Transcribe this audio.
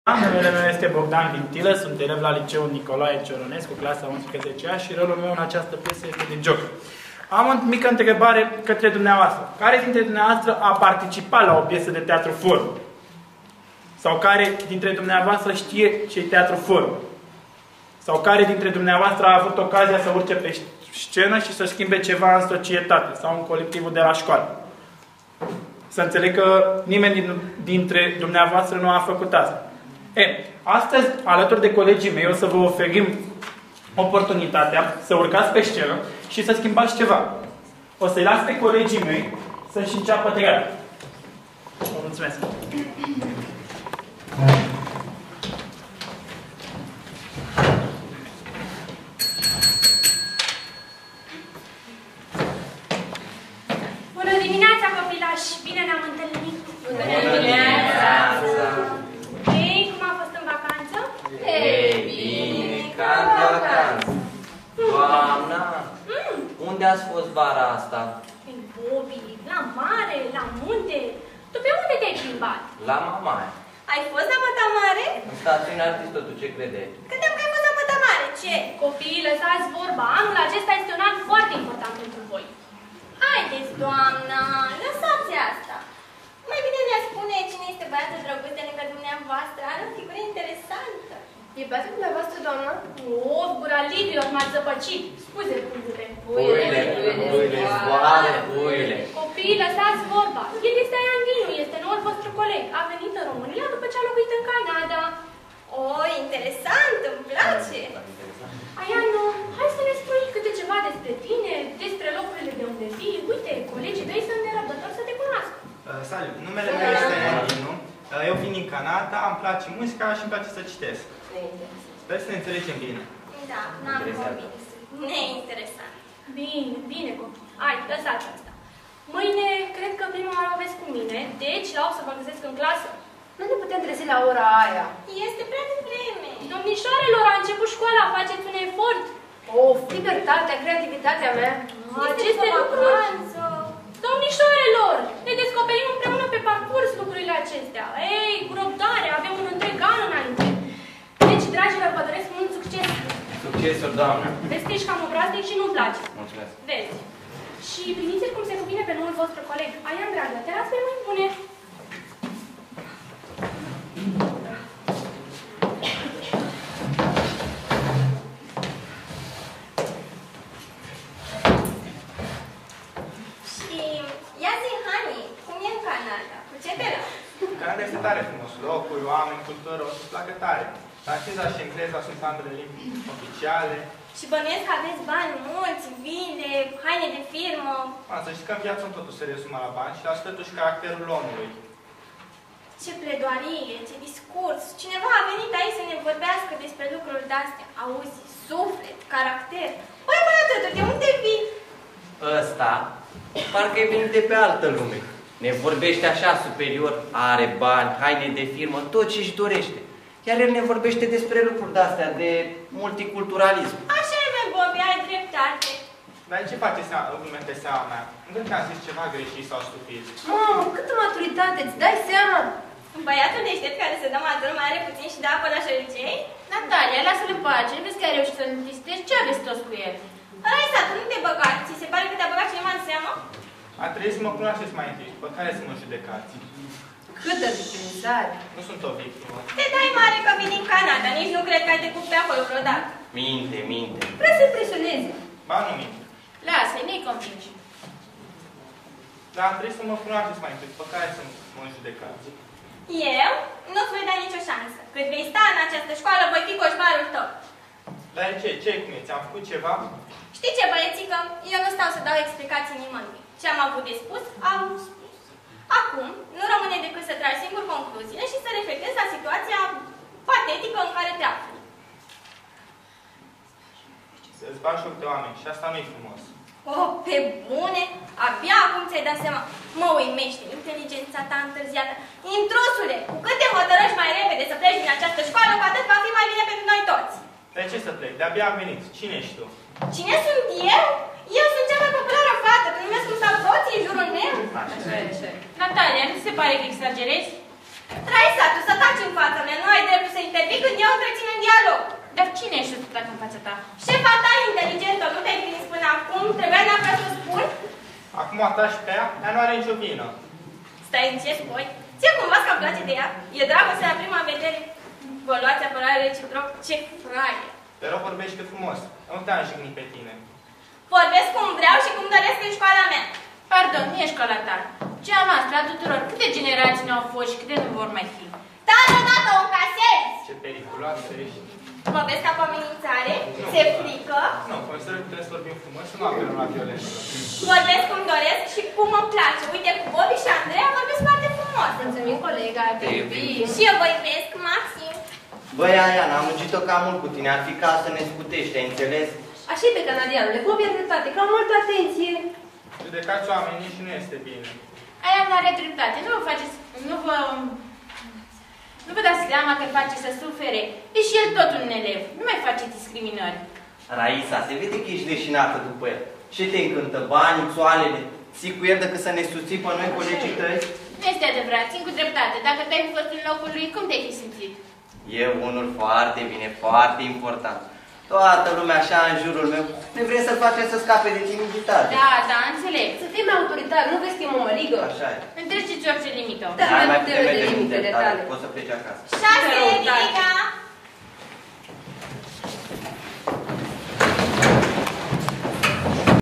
Numele meu este Bogdan Vintilă, sunt elev la liceul Nicolae Cioronescu, clasa 11-a și rolul meu în această piesă este de joc. Am o mică întrebare către dumneavoastră. Care dintre dumneavoastră a participat la o piesă de teatru formă? Sau care dintre dumneavoastră știe ce e teatru formă? Sau care dintre dumneavoastră a avut ocazia să urce pe scenă și să schimbe ceva în societate sau în colectivul de la școală? Să înțeleg că nimeni dintre dumneavoastră nu a făcut asta. Astăzi, alături de colegii mei, o să vă oferim oportunitatea să urcați pe scenă și să schimbați ceva. O să-i las pe colegii mei să-și înceapă treaba. Vă mulțumesc! Bună dimineața, copilași! Bine ne-am întâlnit! Bună dimineața! Ei, cum a fost în vacanță? Ei, bine, ca în vacanță! Doamna, unde ați fost vara asta? În Bobi, la mare, la munte. Tu pe unde te-ai plimbat? La Mamaia. Ai fost la Mătamare? În stațiune artistă, tu ce credeai? Credeam că ai fost la Mătamare. Ce? Copiii, lăsați vorba. Anul acesta este un an foarte important pentru voi. Haideți, doamna, lăsați asta. Mai bine ne spune cine este băiatul drăguț de lângă dumneavoastră. Are o figură interesantă. E băiatul dumneavoastră, doamna? O, gura libilor, m-ați zăpăcit. Scuze, puiule. Puiule, zboară, puiule. Copiii, lăsați vorba. El este Aiandinu, este noul vostru coleg. A venit în România după ce a locuit în Canada. O, interesant, îmi place. Aianu, hai să ne spui câte ceva despre tine, despre locurile de unde vii. Uite, colegii tăi sunt nerăbdători să te cunoască. Salut, numele meu este Aiandinu. Eu vin din Canada, îmi place muzica și îmi place să citesc. Sper să ne înțelegem bine. Da, n-am convins. Neinteresant. Bine, bine, copii. Hai, lăsați asta. Mâine, cred că prima oară o vezi cu mine, deci la 8 să vă găsesc în clasă. Nu ne putem trezi la ora aia. Este prea devreme. Domnișoarelor, a început școala, faceți un efort. Of, libertatea, creativitatea mea. Aceste lucruri. Domnișoarelor, ne descoperim împreună pe parcurs lucrurile acestea. Ei, cu răbdare, avem un întreg an înainte. Deci, dragilor, vă doresc mult succes. Succesul, doamnă. Vezi că ești cam obraznic și nu-mi place. Mulțumesc. Vezi. Și primiți-l cum se cuvine pe noul vostru coleg. Aian, dragă, te las pe mâini bune. Canada este tare frumos. Locuri, oameni, cultură, o să-ți placă tare. Franceza și engleza sunt ambele limbi oficiale. Și bănuiesc că aveți bani mulți, vile, haine de firmă. Să știți că în viață nu totul se rezumă la bani și lasă totuși caracterul omului. Ce pledoarie, ce discurs. Cineva a venit aici să ne vorbească despre lucruri de-astea. Auzi, suflet, caracter. Băi, băiatătă, de unde vii? Ăsta, parcă e venit de pe altă lume. Ne vorbește așa superior, are bani, haine de firmă, tot ce-și dorește. Iar el ne vorbește despre lucruri de-astea, de multiculturalism. Așa e, mă, Bobi, ai dreptate. Dar ce face lumea pe seama mea? Încă că am zis ceva greșit sau stupid. Mamă, câtă maturitate, îți dai seama? Băiatul deștept care se dă matur mai are puțin și dă apă la șoricei? Natalia, lasă-l în pace, vezi că ai reușit să-l întistești, ce aveți toți cu el? Ăsta, tu nu te băga. Ți se pare că te-a băgat cineva în seamă? A trebuit să mă cunoașteți mai întâi, după care să mă judecați. Câtă victimizare! Nu sunt o victimă. Te dai mare că vii din Canada, nici nu cred că ai trecut pe acolo vreodată. Minte, minte. Vreau să impresioneze. Ba, nu minte. Lasă-i, nu-i convingi. Dar trebuie să mă cunoașteți mai întâi, după care să mă judecați. Eu nu-ți voi da nicio șansă. Cât vei sta în această școală, voi fi coșmarul tău. Dar ce cum e? Ți-am făcut ceva? Știi ce, băiețică? Eu nu stau să dau explicații nimănui. Ce am avut de spus, am spus. Acum, nu rămâne decât să tragi singur concluziile și să reflectezi la situația patetică în care te afli. Să-ți bagi joc de oameni și asta nu-i frumos. Oh, pe bune? Abia acum ți-ai dat seama. Mă uimește inteligența ta întârziată. Intrusule, cu cât te hotărăști mai repede să pleci din această școală, cu atât va fi mai bine pentru noi toți. De ce să plec? De-abia am venit. Cine ești tu? Cine sunt eu? Eu sunt cea mai populară fată. Tu numesc cum stau toții în jurul meu? Natalia, nu se pare că exagerezi? Raisa, tu să taci în fața mea. Nu ai dreptul cine ești tu în fața ta? Șefa ta inteligentă, nu te-ai prins până acum? Trebuia neapărat să o spun? Acum atași pe ea, ea nu are nicio vină. Stai în ce spui? Ție cumva că îmi place de ea? E dragoste la prima vedere? Vă luați apărare reciproc? Ce fraie! Te rog, vorbește frumos. Nu te-am jignit pe tine. Vorbesc cum vreau și cum doresc în școala mea. Pardon, nu e școala ta. Cea noastră, a tuturor. Câte generații nu au fost și câte nu vor mai fi? Dar odată o încasezi! Ce periculoasă ești. Vorbesc ca pe amenințare? Se frică? Nu, consider că putem să vorbim frumos și nu apelăm la violență. Vorbesc cum doresc și cum îmi place. Uite, cu Bobby și Andreea vorbesc foarte frumos. Mulțumim, colega, te iubim. Și eu vă iubesc, Maxim. Băi, Aiana, am muncit-o cam mult cu tine. Ar fi ca să ne scutești, ai înțeles? Așa e pe canadianule, Bobby are dreptate, că am multă atenție. Judecați oamenii și nu este bine. Aia nu are dreptate. Nu vă dați seama că îl face să sufere. E și el tot un elev. Nu mai face discriminări. Raisa, se vede că ești leșinată după el. Ce te încântă? Banii, țoalele? Ții cu el decât să ne susții pe noi, colegii tăi? Nu este adevărat, țin cu dreptate. Dacă te-ai fi fost în locul lui, cum te-ai fi simțit? E unul foarte bine, foarte important. Toată lumea așa în jurul meu. Ne vrem să-l facem să scape de timiditate. Da, înțeleg. Să fii mai autoritar, nu vezi că e o mămăligă? Așa e. Întreceți orice limită. Da, Hai, mai putem putem de de limitele tale. tale. Poți să pleci acasă. 6, Ridica!